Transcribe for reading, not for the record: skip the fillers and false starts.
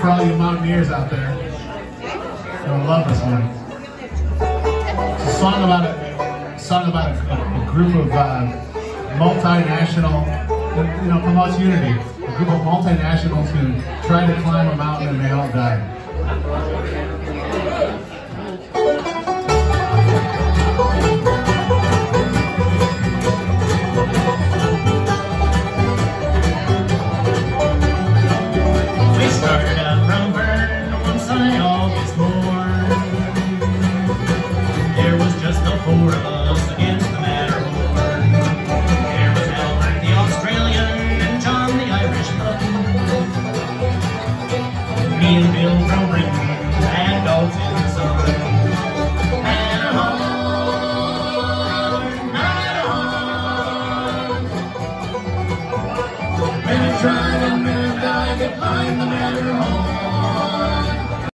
for all you mountaineers out there. You'll love this one. It's a song about a group of multinational, promotes unity. A group of multinationals who try to climb a mountain and they all die. Try and I get behind the matter.